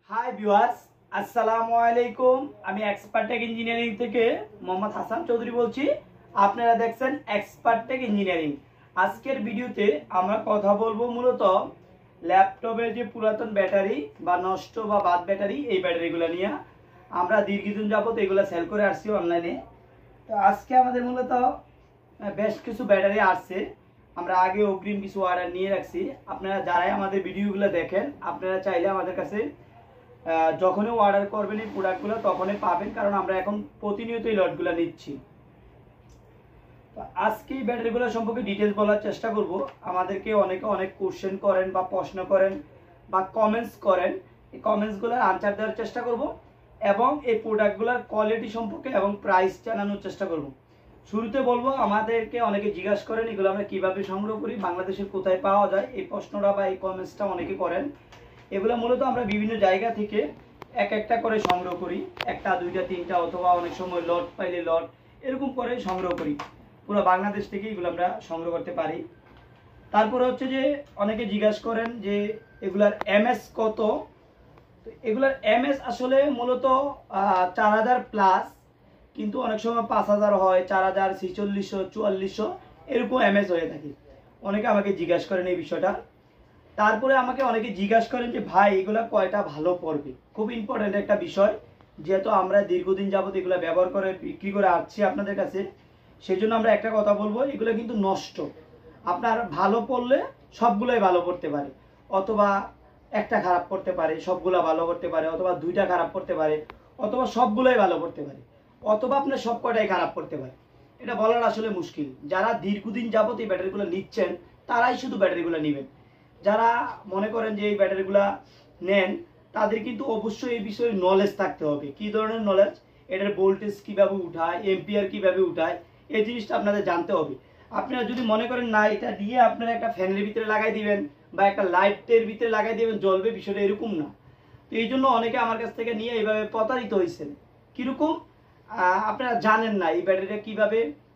Hi viewers, আসসালামু আলাইকুম। আমি এক্সপার্টেক ইঞ্জিনিয়ারিং থেকে মোহাম্মদ হাসান চৌধুরী বলছি। আপনারা দেখছেন এক্সপার্টেক ইঞ্জিনিয়ারিং। আজকের ভিডিওতে আমরা কথা বলবো মূলত ল্যাপটপের যে পুরাতন ব্যাটারি বা নষ্ট বা বাদ ব্যাটারি, এই ব্যাটারিগুলো নিয়ে আমরা দীর্ঘদিন যাবত এগুলো সেল করে আসছি অনলাইনে। তো আজকে আমাদের মূলত বেশ কিছু ব্যাটারি আসছে। আমরা আগে অগ্রিম কিছু অর্ডার নিয়ে রাখছি। আপনারা যারাই আমাদের ভিডিওগুলো দেখেন, আপনারা চাইলে আমাদের কাছে যখনই অর্ডার করবেন এই প্রোডাক্টগুলো তখনই পাবেন, কারণ আমরা এখন প্রতিনিয়ত এই লটগুলো নিচ্ছি। তো আজকে এই ব্যাটারিগুলো সম্পর্কে ডিটেলস বলার চেষ্টা করব। আমাদেরকে অনেকে অনেক কোশ্চেন করেন বা প্রশ্ন করেন বা কমেন্টস করেন, এই কমেন্টসগুলোর আনসার দেওয়ার চেষ্টা করব এবং এই প্রোডাক্টগুলোর কোয়ালিটি সম্পর্কে এবং প্রাইস জানানোর চেষ্টা করব। শুরুতে বলবো, আমাদেরকে অনেকে জিজ্ঞাসা করেন এগুলো আমরা কীভাবে সংগ্রহ করি, বাংলাদেশের কোথায় পাওয়া যায়, এই প্রশ্নটা বা এই কমেন্টসটা অনেকে করেন। এগুলো মূলত আমরা বিভিন্ন জায়গা থেকে এক একটা করে সংগ্রহ করি, একটা দুইটা তিনটা অথবা অনেক সময় লট পাইলে লট, এরকম করে সংগ্রহ করি। পুরো বাংলাদেশ থেকে এগুলো আমরা সংগ্রহ করতে পারি। তারপরে হচ্ছে যে অনেকে জিজ্ঞাসা করেন যে এগুলার এমএস কত। তো এগুলার এমএস আসলে মূলত 4000 প্লাস, কিন্তু অনেক সময় 5000 হয়, 4000, 4600, 4400 এরকম এমএস হয়ে থাকে। অনেকে আমাকে জিজ্ঞাসা করেন এই বিষয়টা। তারপরে আমাকে অনেকে জিজ্ঞাসা করেন যে ভাই এগুলা কয়টা ভালো পড়বে। খুব ইম্পর্টেন্ট একটা বিষয়, যেহেতু আমরা দীর্ঘদিন যাবত এগুলো ব্যবহার করে বিক্রি করে আসছি আপনাদের কাছে, সেই জন্য আমরা একটা কথা বলবো, এগুলো কিন্তু নষ্ট। আপনার ভালো পড়লে সবগুলোই ভালো পড়তে পারে, অথবা একটা খারাপ পড়তে পারে, সবগুলা ভালো করতে পারে, অথবা দুইটা খারাপ পড়তে পারে, অথবা সবগুলোই ভালো করতে পারে, অথবা আপনার সব কয়টাই খারাপ করতে পারে। এটা বলার আসলে মুশকিল। যারা দীর্ঘদিন যাবত এই ব্যাটারিগুলো নিচ্ছেন তারাই শুধু ব্যাটারিগুলো নেবেন। যারা মনে করেন যে এই ব্যাটারিগুলা নেন, তাদের কিন্তু অবশ্যই এই বিষয়ে নলেজ থাকতে হবে। কি ধরনের নলেজ? এটার ভোল্টেজ কীভাবে উঠায়, এম্পিয়ার কীভাবে উঠায়, এই জিনিসটা আপনাদের জানতে হবে। আপনারা যদি মনে করেন না এটা দিয়ে আপনারা একটা ফ্যানের ভিতরে লাগাই দিবেন বা একটা লাইটের ভিতরে লাগাই দিবেন জ্বলবে, বিষয়টা এরকম না। তো এই জন্য অনেকে আমার কাছ থেকে নিয়ে এইভাবে প্রতারিত হয়েছেন। কীরকম? আপনারা জানেন না এই ব্যাটারিটা কীভাবে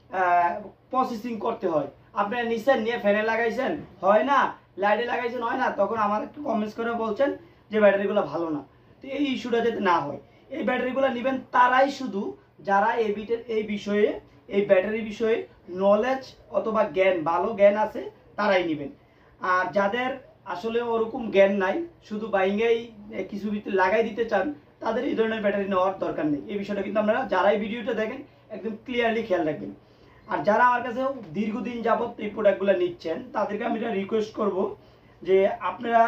প্রসেসিং করতে হয়। আপনারা নিচ্ছেন, নিয়ে ফ্যানে লাগাইছেন, হয় না, লাইটে লাগাইছেন, হয় না, তখন আমাদের একটু কমেন্টস করে বলছেন যে ব্যাটারিগুলো ভালো না। তো এই ইস্যুটা যাতে না হয়, এই ব্যাটারিগুলো নেবেন তারাই শুধু যারা এই বিষয়ে, এই ব্যাটারি বিষয়ে নলেজ অথবা জ্ঞান, ভালো জ্ঞান আছে, তারাই নেবেন। আর যাদের আসলে ওরকম জ্ঞান নাই, শুধু বাইঙ্গেই কিছু ভিতরে লাগাই দিতে চান, তাদের এই ধরনের ব্যাটারি নেওয়ার দরকার নেই। এই বিষয়টা কিন্তু আপনারা যারাই ভিডিওটা দেখেন একদম ক্লিয়ারলি খেয়াল রাখবেন। আর যারা আমার কাছে দীর্ঘদিন যাবত এই প্রোডাক্টগুলো নিচ্ছেন, তাদেরকে আমি এটা রিকোয়েস্ট করব যে আপনারা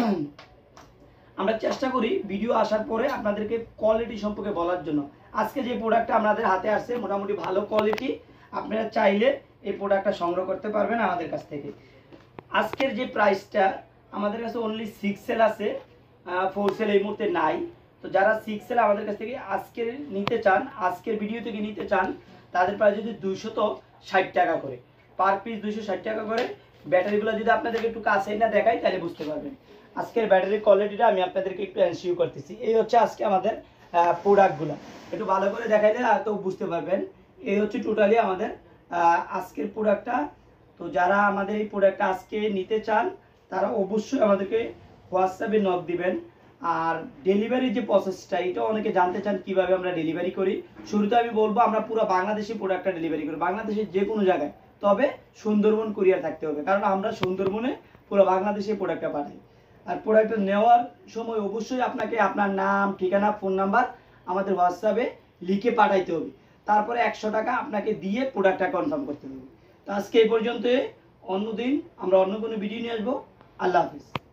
আমরা চেষ্টা করি ভিডিও আসার পরে আপনাদেরকে কোয়ালিটি সম্পর্কে বলার জন্য। আজকে যে প্রোডাক্টটা আপনাদের হাতে আসছে মোটামুটি ভালো কোয়ালিটি, আপনারা চাইলে এই প্রোডাক্টটা সংগ্রহ করতে পারবেন আমাদের কাছ থেকে। আজকের যে প্রাইসটা আমাদের কাছে অনলি 6 সেল আছে, 4 সেল এই মুহূর্তে নাই। তো যারা 6 সেল আমাদের কাছ থেকে আজকে নিতে চান, আজকের ভিডিও থেকে নিতে চান, তাদের প্রাইস যদি 260 টাকা করে, পার পিস 260 টাকা করে। ব্যাটারিগুলো যদি আপনাদেরকে একটু কাছে না দেখাই তাহলে বুঝতে পারবেন। আজকের ব্যাটারির কোয়ালিটিটা আমি আপনাদেরকে একটু এনশিওর করতেছি। এই হচ্ছে আজকে আমাদের প্রোডাক্টগুলো, একটু ভালো করে দেখাইলে তো বুঝতে পারবেন। এই হচ্ছে টোটালি আমাদের আজকের প্রোডাক্টটা। তো যারা আমাদের এই প্রোডাক্টটা আজকে নিতে চান, তারা অবশ্যই আমাদেরকে হোয়াটসঅ্যাপে নক দিবেন। আর ডেলিভারি যে প্রসেসটা, এটা অনেকে জানতে চান কিভাবে আমরা ডেলিভারি করি। শুরুতে আমি বলবো, আমরা পুরো বাংলাদেশে প্রোডাক্টটা ডেলিভারি করি, বাংলাদেশের যে কোনো জায়গায়, তবে সুন্দরবন কুরিয়ার থাকতে হবে, কারণ আমরা সুন্দরবনে পুরো বাংলাদেশে প্রোডাক্টটা পাঠাই। আর প্রোডাক্টটা নেওয়ার সময় অবশ্যই আপনাকে আপনার নাম, ঠিকানা, ফোন নাম্বার আমাদের হোয়াটসঅ্যাপে লিখে পাঠাইতে হবে। তারপরে 100 টাকা আপনাকে দিয়ে প্রোডাক্টটা কনফার্ম করতে হবে। তো আজকে এই পর্যন্ত, অন্যদিন আমরা অন্য কোনো ভিডিও নিয়ে আসবো। আল্লাহ হাফিজ।